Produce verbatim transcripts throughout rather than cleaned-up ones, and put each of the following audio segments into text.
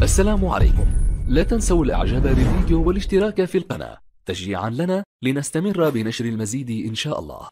السلام عليكم. لا تنسوا الاعجاب بالفيديو والاشتراك في القناة تشجيعا لنا لنستمر بنشر المزيد ان شاء الله.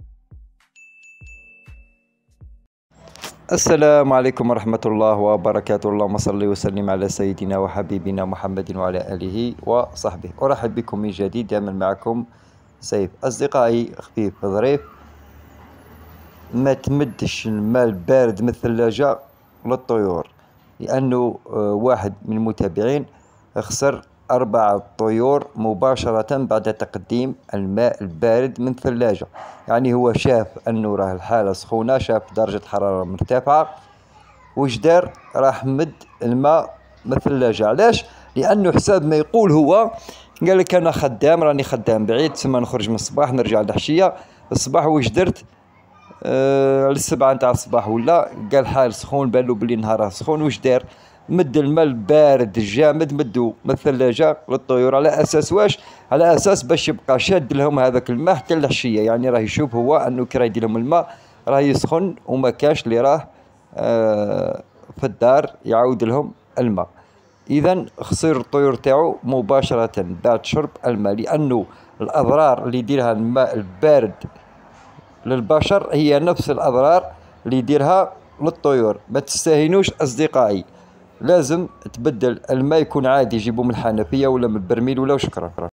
السلام عليكم ورحمة الله وبركاته. اللهم صل وسلم على سيدنا وحبيبنا محمد وعلى آله وصحبه. أرحب بكم من جديد. دائما معكم سيف. أصدقائي، خفيف ظريف، ما تمدش الماء البارد من الثلاجة للطيور، لأنه واحد من المتابعين خسر أربع طيور مباشرة بعد تقديم الماء البارد من الثلاجة. يعني هو شاف أنه راه الحالة سخونة، شاف درجة حرارة مرتفعة، وش دار؟ راح مد الماء من الثلاجة. علاش؟ لأنه حساب ما يقول هو، قال لك أنا خدام، راني خدام بعيد، تسمى نخرج من الصباح نرجع العشية. الصباح وش درت؟ أه على السبعة نتاع الصباح ولا قال حال سخون، بالو بلي نهار سخون. وش دار؟ مد الماء البارد الجامد مدو من الثلاجة للطيور. على أساس واش؟ على أساس باش يبقى شاد لهم هذاك الماء حتى العشية. يعني راه يشوف هو أنه كي راه يدير لهم الماء راه يسخن، وما كاش اللي راه آه في الدار يعاود لهم الماء. إذا خسر الطيور تاعو مباشرة بعد شرب الماء، لأنه الأضرار اللي يديرها الماء البارد للبشر هي نفس الأضرار اللي يديرها للطيور. ما تستهينوش أصدقائي، لازم تبدل الماء، يكون عادي، يجيبوه من الحنفية ولا من البرميل ولا. وشكرا.